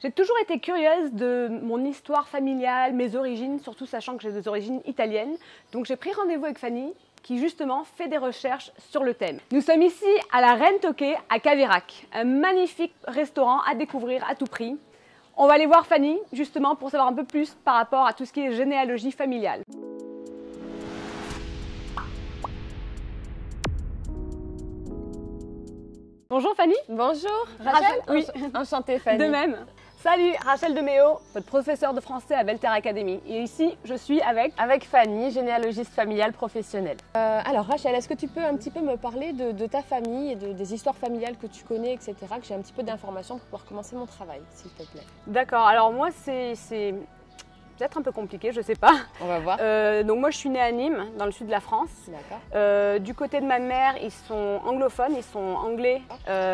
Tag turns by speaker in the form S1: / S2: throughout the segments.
S1: J'ai toujours été curieuse de mon histoire familiale, mes origines, surtout sachant que j'ai des origines italiennes. Donc j'ai pris rendez-vous avec Fanny qui justement fait des recherches sur le thème. Nous sommes ici à la Reine Toqué à Caveyrac, un magnifique restaurant à découvrir à tout prix. On va aller voir Fanny justement pour savoir un peu plus par rapport à tout ce qui est généalogie familiale. Bonjour Fanny.
S2: Bonjour Rachel. Oui, enchantée Fanny.
S1: De même. Salut, Rachel Deméo, votre professeure de français à Belter Academy. Et ici, je suis avec
S2: Fanny, généalogiste familiale professionnelle. Alors Rachel, est-ce que tu peux un petit peu me parler de ta famille et des histoires familiales que tu connais, etc. Que j'ai un petit peu d'informations pour pouvoir commencer mon travail, s'il te plaît.
S1: D'accord, alors moi c'est peut-être un peu compliqué, je sais pas.
S2: On va voir.
S1: Donc moi je suis née à Nîmes, dans le sud de la France.
S2: D'accord.
S1: Du côté de ma mère, ils sont anglophones, ils sont anglais.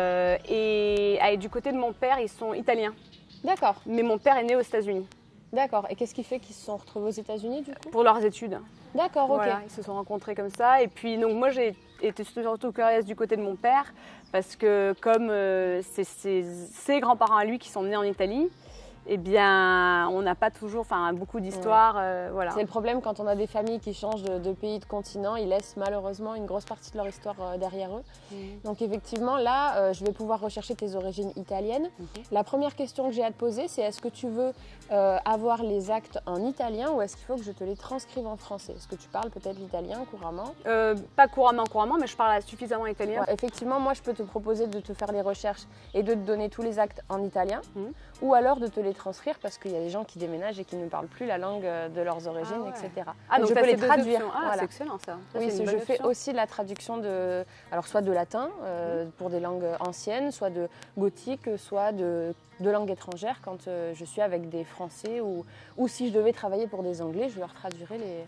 S1: Et du côté de mon père, ils sont italiens.
S2: D'accord.
S1: Mais mon père est né aux États-Unis.
S2: D'accord. Et qu'est-ce qui fait qu'ils se sont retrouvés aux États-Unis du coup?
S1: Pour leurs études.
S2: D'accord, ok.
S1: Voilà, ils se sont rencontrés comme ça. Et puis donc moi j'ai été surtout curieuse du côté de mon père parce que comme c'est ses grands-parents à lui qui sont nés en Italie, eh bien, on n'a pas toujours, beaucoup d'histoires, voilà.
S2: C'est le problème quand on a des familles qui changent de pays, de continent, ils laissent malheureusement une grosse partie de leur histoire derrière eux. Donc effectivement, là, je vais pouvoir rechercher tes origines italiennes. La première question que j'ai à te poser, c'est est-ce que tu veux avoir les actes en italien ou est-ce qu'il faut que je te les transcrive en français? Est-ce que tu parles peut-être l'italien couramment?
S1: Pas couramment, mais je parle suffisamment italien.
S2: Ouais, effectivement, moi, je peux te proposer de te faire les recherches et de te donner tous les actes en italien ou alors de te les transcrire parce qu'il y a des gens qui déménagent et qui ne parlent plus la langue de leurs origines, etc.
S1: Donc
S2: je peux les traduire.
S1: Voilà. C'est excellent ça.
S2: Oui, je fais aussi la traduction alors soit de latin pour des langues anciennes, soit de gothique, soit de langues étrangères quand je suis avec des Français ou si je devais travailler pour des Anglais, je leur traduirais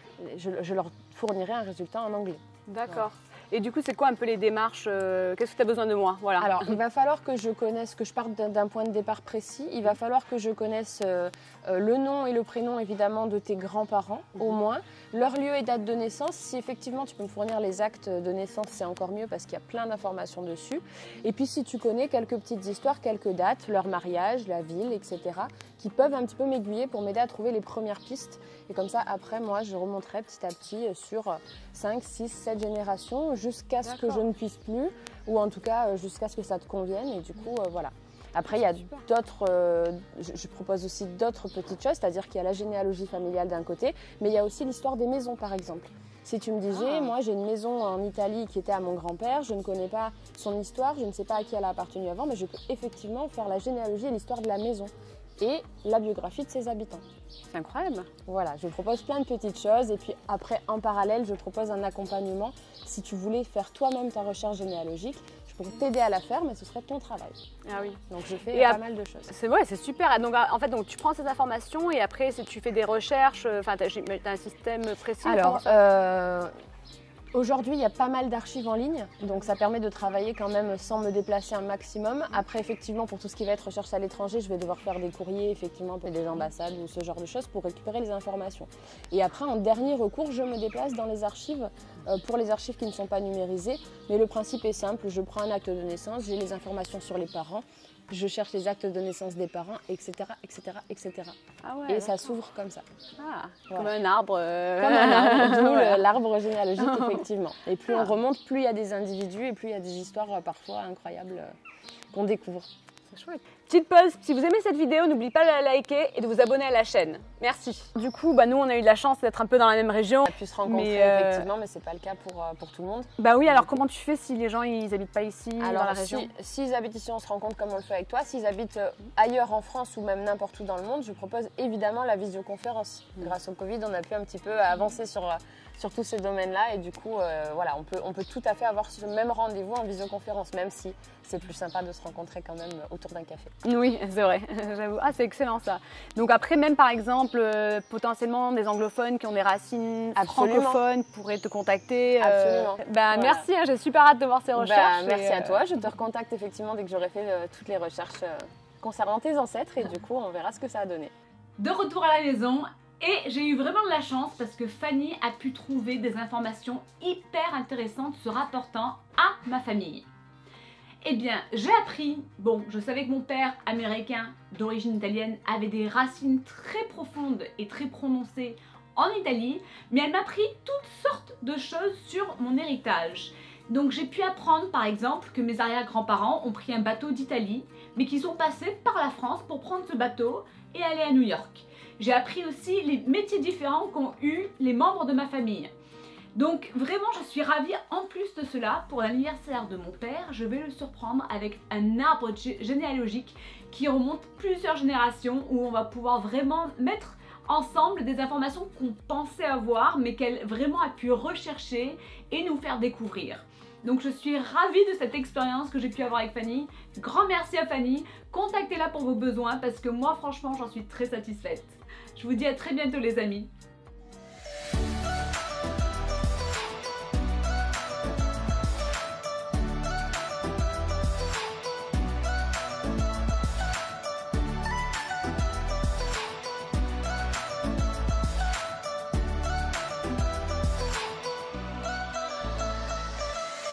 S2: je leur fournirais un résultat en anglais.
S1: D'accord. Voilà. Et du coup, c'est quoi un peu les démarches? Qu'est-ce que tu as besoin de moi? Voilà.
S2: Alors, il va falloir que je connaisse, que je parte d'un point de départ précis. Il va falloir que je connaisse le nom et le prénom, évidemment, de tes grands-parents, au moins. Leur lieu et date de naissance. Si effectivement, tu peux me fournir les actes de naissance, c'est encore mieux parce qu'il y a plein d'informations dessus. Et puis, si tu connais quelques petites histoires, quelques dates, leur mariage, la ville, etc., qui peuvent un petit peu m'aiguiller pour m'aider à trouver les premières pistes. Et comme ça, après, moi, je remonterai petit à petit sur 5, 6, 7 générations jusqu'à ce que je ne puisse plus, ou en tout cas jusqu'à ce que ça te convienne. Et du coup, voilà. Après, il y a d'autres, je propose aussi d'autres petites choses, c'est-à-dire qu'il y a la généalogie familiale d'un côté, mais il y a aussi l'histoire des maisons, par exemple. Si tu me disais, moi j'ai une maison en Italie qui était à mon grand-père, je ne connais pas son histoire, je ne sais pas à qui elle a appartenu avant, mais je peux effectivement faire la généalogie et l'histoire de la maison et la biographie de ses habitants.
S1: C'est incroyable.
S2: Voilà, je propose plein de petites choses et puis après, en parallèle, je propose un accompagnement. Si tu voulais faire toi-même ta recherche généalogique, je pourrais t'aider à la faire, mais ce serait ton travail.
S1: Ah oui.
S2: Donc je fais pas mal de choses.
S1: C'est vrai, c'est super. Donc en fait, tu prends ces informations et après, tu fais des recherches, tu as un système précis.
S2: Alors, aujourd'hui, il y a pas mal d'archives en ligne, donc ça permet de travailler quand même sans me déplacer un maximum. Après, effectivement, pour tout ce qui va être recherche à l'étranger, je vais devoir faire des courriers, effectivement, pour des ambassades ou ce genre de choses pour récupérer les informations. Et après, en dernier recours, je me déplace dans les archives pour les archives qui ne sont pas numérisées. Mais le principe est simple, je prends un acte de naissance, j'ai les informations sur les parents, je cherche les actes de naissance des parents, etc., etc., etc.
S1: Ah ouais,
S2: et ça s'ouvre comme ça.
S1: Ah, voilà. Comme un arbre.
S2: Comme un arbre, d'où l'arbre généalogique, effectivement. Et plus on remonte, plus il y a des individus et plus il y a des histoires parfois incroyables qu'on découvre.
S1: C'est chouette. Petite pause, si vous aimez cette vidéo, n'oubliez pas de la liker et de vous abonner à la chaîne. Merci. Du coup, nous, on a eu de la chance d'être un peu dans la même région.
S2: On a pu se rencontrer, effectivement, mais c'est pas le cas pour tout le monde.
S1: Bah oui, alors comment tu fais si les gens, ils habitent pas ici, dans la région?
S2: S'ils habitent ici, on se rencontre comme on le fait avec toi. S'ils habitent ailleurs en France ou même n'importe où dans le monde, je propose évidemment la visioconférence. Grâce au Covid, on a pu un petit peu avancer sur tous ces domaines-là et du coup, voilà, on peut tout à fait avoir ce même rendez-vous en visioconférence, même si c'est plus sympa de se rencontrer quand même autour d'un café.
S1: Oui, c'est vrai, j'avoue. Ah, c'est excellent ça. Donc après, même par exemple, potentiellement des anglophones qui ont des racines francophones pourraient te contacter.
S2: Absolument.
S1: Voilà. Merci, j'ai super hâte de voir ces recherches.
S2: Merci à toi, je te recontacte effectivement dès que j'aurai fait toutes les recherches concernant tes ancêtres et du coup, on verra ce que ça a donné.
S3: De retour à la maison. Et j'ai eu vraiment de la chance parce que Fanny a pu trouver des informations hyper intéressantes se rapportant à ma famille. Eh bien, j'ai appris, bon, je savais que mon père, américain, d'origine italienne, avait des racines très profondes et très prononcées en Italie, mais elle m'a appris toutes sortes de choses sur mon héritage. Donc j'ai pu apprendre par exemple que mes arrière-grands-parents ont pris un bateau d'Italie, mais qu'ils sont passés par la France pour prendre ce bateau et aller à New York. J'ai appris aussi les métiers différents qu'ont eu les membres de ma famille. Donc vraiment je suis ravie. En plus de cela, pour l'anniversaire de mon père, je vais le surprendre avec un arbre généalogique qui remonte plusieurs générations, où on va pouvoir vraiment mettre ensemble des informations qu'on pensait avoir mais qu'elle vraiment a pu rechercher et nous faire découvrir. Donc je suis ravie de cette expérience que j'ai pu avoir avec Fanny. Grand merci à Fanny, contactez-la pour vos besoins parce que moi franchement j'en suis très satisfaite. Je vous dis à très bientôt les amis.